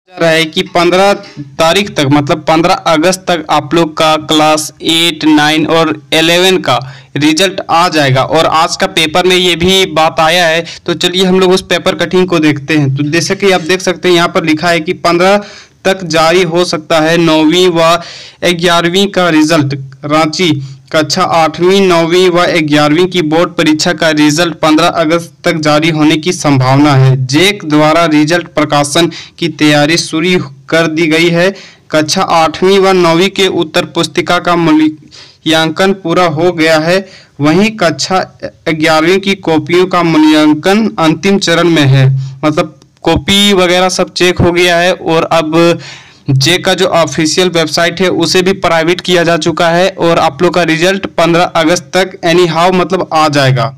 जा रहा है कि 15 तारीख तक मतलब 15 अगस्त तक आप लोग का क्लास 8, 9 और 11 का रिजल्ट आ जाएगा। और आज का पेपर में ये भी बात आया है, तो चलिए हम लोग उस पेपर कटिंग को देखते हैं। तो जैसे कि आप देख सकते हैं यहाँ पर लिखा है कि 15 तक जारी हो सकता है 9वीं व 11वीं का रिजल्ट। रांची कक्षा 8वीं, 9वीं व 11वीं की बोर्ड परीक्षा का रिजल्ट 15 अगस्त तक जारी होने की संभावना है। जेक द्वारा रिजल्ट प्रकाशन की तैयारी शुरू कर दी गई है। कक्षा 8वीं व 9वीं के उत्तर पुस्तिका का मूल्यांकन पूरा हो गया है। वहीं कक्षा 11वीं की कॉपियों का मूल्यांकन अंतिम चरण में है। मतलब कॉपी वगैरह सब चेक हो गया है और अब जे का जो ऑफिशियल वेबसाइट है उसे भी प्राइवेट किया जा चुका है और आप लोग का रिजल्ट 15 अगस्त तक एनी हाउ मतलब आ जाएगा।